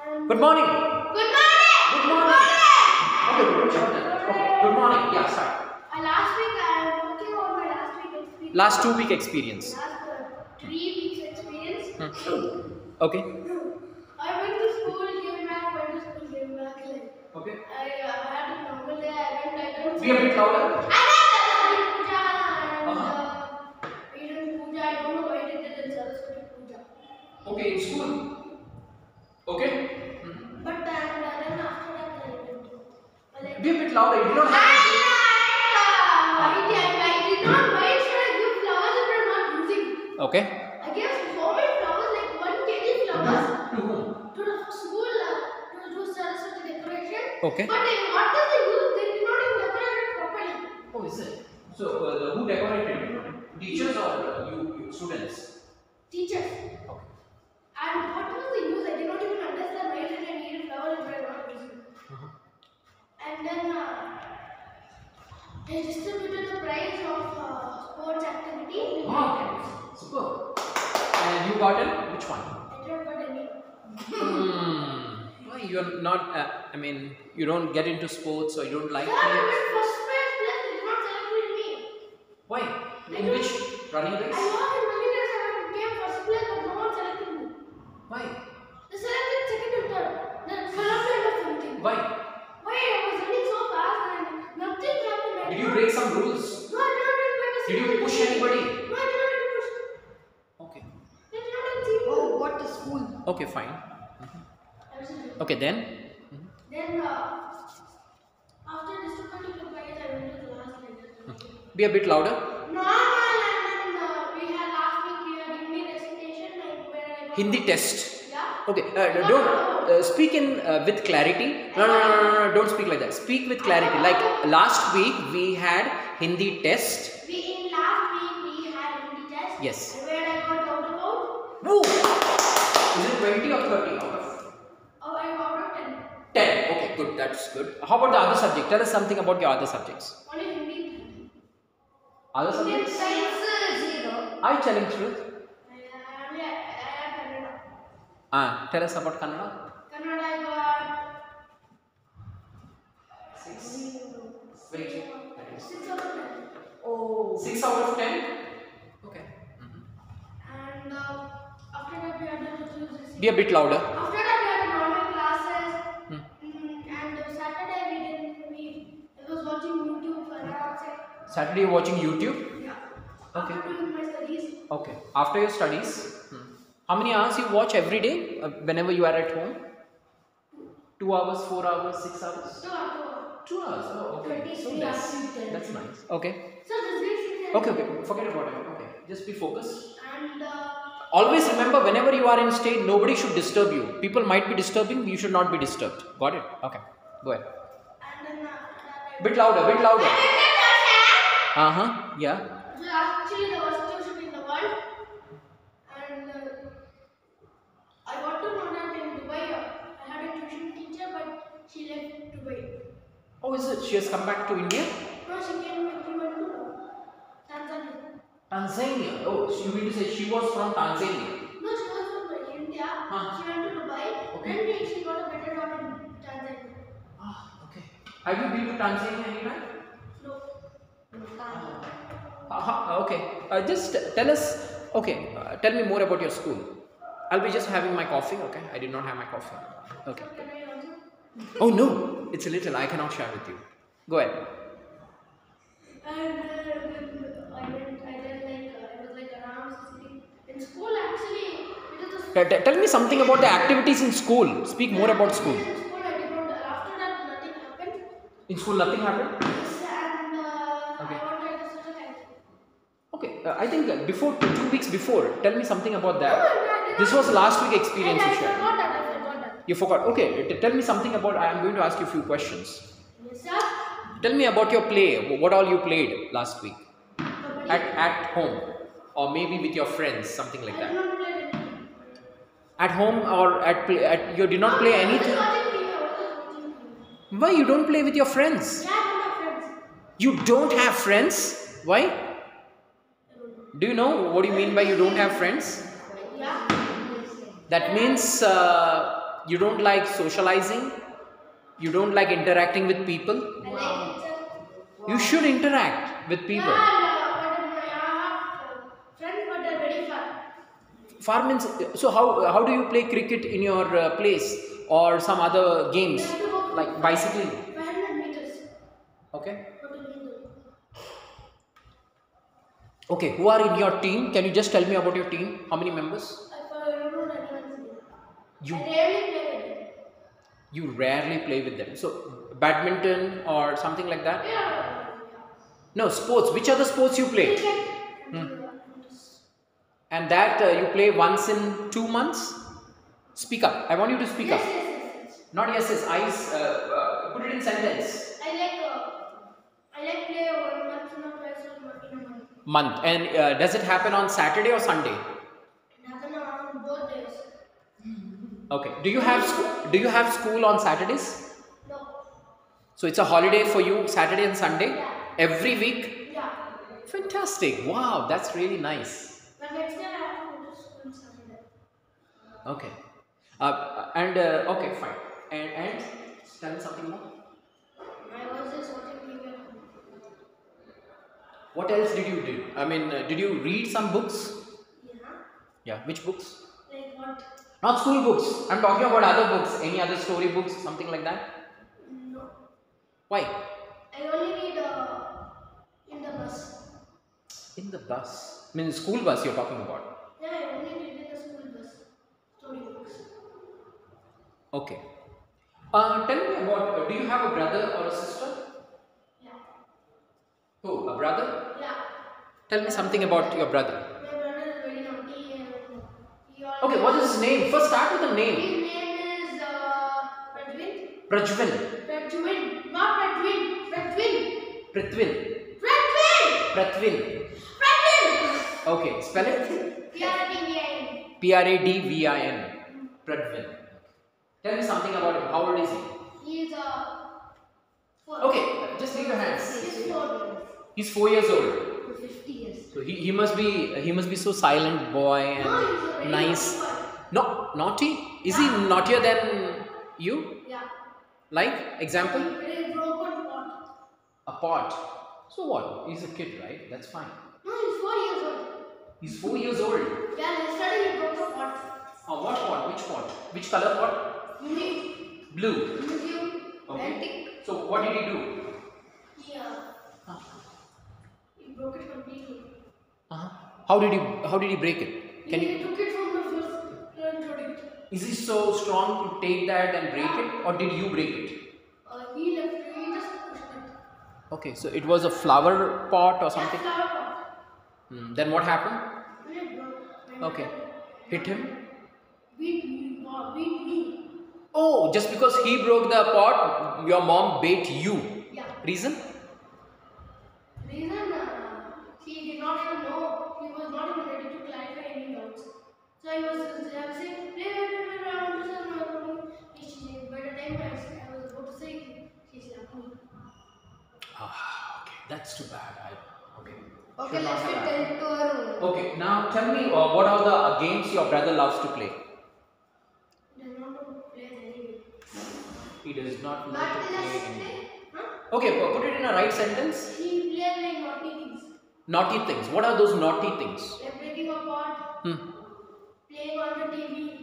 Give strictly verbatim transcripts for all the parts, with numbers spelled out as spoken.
Good morning. Good morning. Good morning. Okay, good morning. Okay, good morning. Yeah, start. Uh, last week I was talking about my last week experience. Last two week experience. Last uh, three weeks experience. Hmm. Okay. I went to school, came back, went to school, came back. Like, Okay. I uh, had a normal day. I went, I don't. Be a bit louder. I went to Puja and Uh-huh. uh, we did Puja. I don't know why they did it in Saraswati Puja. Okay, in school. Okay. But uh, and, uh, then after that I went to. Like, Be a bit louder. You don't I, have. I, I, I did not. Why should I give flowers if I'm not using? Okay. I gave so many flowers, like one kg flowers. To whom? To the school, uh, to do Saraswati decoration. Okay. But uh, what does they use? They did not even decorate it properly. Oh, is it? So, uh, the, who decorated? Teachers or uh, you, you students? Teachers. Okay. And what was the use? I did not even understand why did I need a flower if I am not using it. Uh-huh. And then uh, they distributed the prize of uh, sports activity. Ah, super. And you got it? Which one? I don't got any. Hmm. Why you are not? Uh, I mean, you don't get into sports, or you don't like Sir, I it. went first place, plus they did not celebrate me. Why? In which running race? I was in running race and I came first place, but no one selected me. Why? They selected second and third. Then colorblind or something. Why? Why? I was running so fast and nothing happened. I Did did you not- break some rules? No, I did not even break a Did you single push rule. anybody? No, I did not even push. Okay. They did not even see me. Oh, what a school. Okay, fine. Absolutely. Okay, then. Then uh, after distributing the prize, I went to the last lecture. Be a bit louder. Normal, and then uh, we had last week we had Hindi recitation, like where I got Hindi test. Yeah. Okay. Uh, don't uh, speak in uh, with clarity. No, no, no, no, no, no. Don't speak like that. Speak with clarity. Like last week we had Hindi test. We in last week we had Hindi test. Yes. And where I got out about. Woo! Is it twenty or thirty out of? Oh, I got out ten. ten. Okay, good. That's good. How about the other subject? Tell us something about your other subjects. Only Hindi. Other Indian subjects? science zero. Are you telling truth? I I only I had Kannada. Ah, tell us about Kannada. Kannada I got Six. Very good. That is- six out of ten. Oh. Six out of ten. Okay. And uh, after that we had the reviews. Be a bit louder. After that we had normal classes. Hmm. Mm, and uh, Saturday we didn't we I was watching YouTube for an hour. Saturday you're watching YouTube. Yeah. Okay. After doing my studies. Okay. After your studies, how many hours you watch every day uh, whenever you are at home? Two hours, four hours, six hours? So after Two hours. Oh, okay. So twenty-three less. hours. That's nice. Okay. So this is Okay, okay. Forget about it. Okay. Just be focused. And uh, Always remember, whenever you are in state, nobody should disturb you. People might be disturbing, you should not be disturbed. Got it? Okay. Go ahead. and then after that I Bit louder, bit louder. I Uh huh. Yeah. was actually the worst tuition in the world. And uh, I got to know that in Dubai uh, I had a tuition teacher, but she left Dubai. Oh, is it? She has come back to India? No, she came with me to Tanzania. Tanzania. Oh, so you mean to say she was from Tanzania? No, she was from India. Huh. She went to Dubai. Okay. Then she got a better job in Tanzania. Ah, okay. Have you been to Tanzania anytime? No. Uh, okay. Uh, just tell us. Okay. Uh, tell me more about your school. I'll be just having my coffee. Okay. I did not have my coffee. Okay. Can I also? Oh no, it's a little. I cannot share with you. Go ahead. And uh, I went, I did like, uh, it was like around sixteen. In school, actually, it was a T- t- tell me something about the activities in school. Speak more about school. In school, I did not, after that, nothing happened. In school, nothing happened. Yes, and uh, Okay. I wanted to such a kind. Okay. Uh, I think uh, before two weeks before, tell me something about No, that. no, I did This not. was last week And experience I you shared. forgot that, I forgot that. You forgot. Okay. T- tell me something about. I am going to ask you a few questions. Yes, sir. Tell me about your play. What all you played last week Nobody. at at home, or maybe with your friends, something like I did that. not play anything. At home or at play? At you did not play I was anything. just watching T V, I was just watching T V. Why you don't play with your friends? Yeah, I don't have friends. You don't have friends? Why? I don't know. Do you know what do you mean by you don't have friends? Yeah. That means uh, you don't like socializing? You don't like interacting with people? I like it, sir. You should interact with people. Yeah, and, uh, but uh, I have uh, friends, but they're very far. Far means, so how, how do you play cricket in your uh, place or some other We games have to go like bicycling? five hundred meters. Okay. What do you do? Okay, who are in your team? Can you just tell me about your team? How many members? I uh, don't know anyone's name. You I rarely play with them. you rarely play with them. So badminton or something like that? Yeah. No, sports. Which other sports you play? Cricket. Hmm. And that uh, you play once in two months? Speak up. I want you to speak Yes, up. yes, yes, yes. Not yes, yes. I, uh, uh, put it in sentence. I like uh, I like play one month in a twice or month in a month. Month. And uh, does it happen on Saturday or Sunday? It happens on both days. Okay. Do you have sc- do you have school on Saturdays? No. So it's a holiday for you Saturday and Sunday Yeah. every week? Yeah. Fantastic. Wow, that's really nice. But next time I have to go to school on Saturday. Okay. Uh, and uh, okay, fine. And and tell me something more. I was just watching T V. What else did you do? I mean, uh, did you read some books? Yeah. Yeah, which books? Like what? Not school books. I'm talking about other books. Any other story books, something like that? No. Why? I only read uh, in the bus. In the bus. I mean, school bus you're talking about. Yeah, I only read in the school bus. Story books. Okay. Uh, tell me about, uh, do you have a brother or a sister? Yeah. Oh, a brother? Yeah. Tell me something about your brother. My brother is very naughty and he always... Okay, what is his name? First start with the name. His name is uh, Prajwin. Prajwin. Prajwin. Not Prajwin. Prajwin. Prithvin. Prajwin. Prathvin. Prajwin. Okay, spell it. P R A D V I N. P R A D V I N. Prathvin. Tell me something about him. How old is he? He is uh, four. Okay, just leave your hands. He's four. He's four years old. fifty years. So he, he must be he must be so silent boy and No, he's a very nice. naughty boy. No, naughty? Is Yeah. he naughtier than you? Yeah. Like example? He broke one pot. A pot. So what? He's a kid, right? That's fine. No, he's four years old. He's four years old. Yeah, yesterday he broke the pot. Oh, what pot? Which pot? Which color pot? Unique. Blue. Museum. Okay. Antique. So what did he do? Yeah. Huh. He broke it completely. Uh-huh. How did he how did he break it? Can he you took it from the first and threw it. is he so strong to take that and break it, or did you break it? Uh, he left. He just pushed it. Okay, so it was a flower pot or something. Yeah, flower pot. Hmm. Then what happened? And it broke. And Okay. Hit him? Beat me. uh, Beat me. Oh, just because he broke the pot, your mom bait you. Yeah. Reason? Reason uh, he did not even know. He was not even ready to clarify any doubts. So I was uh, I was saying, wait, wait, wait, wait, I want to say my own. She said, by the time I, s- I was about to say, she slapped me. Ah, okay, that's too bad. I, okay. Okay, Should not let's have tell happened. to our Okay, now tell me uh, what are the uh, games your brother loves to play? He does not know to play anyway. He does not know What to is play that? anything. Huh? Okay, pu- put it in a right sentence. He played like naughty things. Naughty things. What are those naughty things? Like breaking a pot, Hmm. playing on the T V.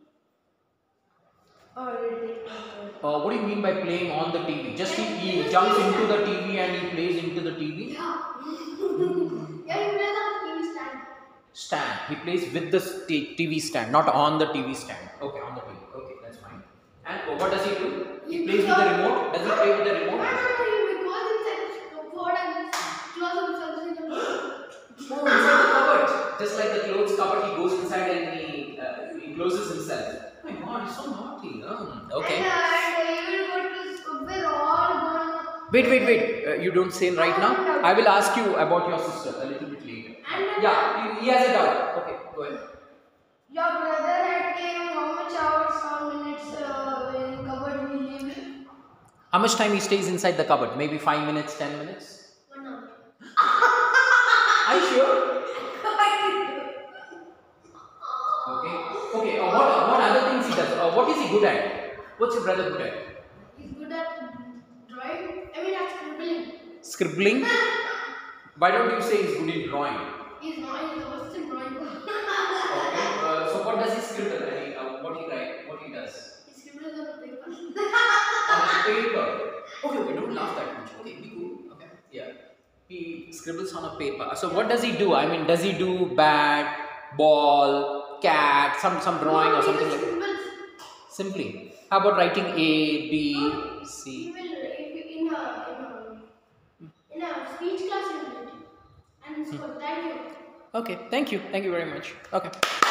already. Uh, what do you mean by playing on the T V? Just he, he jumps into the T V and he plays into the T V? Yeah. Yeah, he plays on the T V stand. Stand. He plays with the st- T V stand, not on the T V stand. Okay, on the T V. Okay, that's fine. And uh, what does he do? He He plays with goes the on- remote. Does he play with the No, remote? no, no, he goes inside the pot and just close himself in the pot. Oh, inside the cupboard. Just like the clothes cupboard, he goes inside and he, uh, he closes himself. Oh my god, he's so naughty. Um, okay. And, uh, and he will go to school. We're all going. Wait, wait, wait. Uh, you don't say right now. I will ask you about your sister a little bit later. And Yeah, he, he has a doubt. Okay, go ahead. Your brother had came how much hours, how minutes uh, in cupboard we live in? How much time he stays inside the cupboard? Maybe five minutes, ten minutes? one hour. Are you sure? Okay. Okay. Uh, what what other things he does? Uh, what is he good at? What's your brother good at? He's good at drawing. I mean, at scribbling. Scribbling? Why don't you say he's good in drawing? He's not. He's the worst in drawing. Okay. Uh, so what does he scribble? I mean, uh, what he write? What he does? He scribbles on the paper. On paper. Okay, okay, don't laugh that much. Okay, be cool. Okay, yeah. He scribbles on a paper. So what does he do? I mean, does he do bat, ball, cat, some some drawing No, or he something just like that? scribbles. Simply. How about writing A, B, No, he C? will if in a in a in a speech class he will do it. And it's good. Thank you. Okay, thank you. Thank you very much. Okay.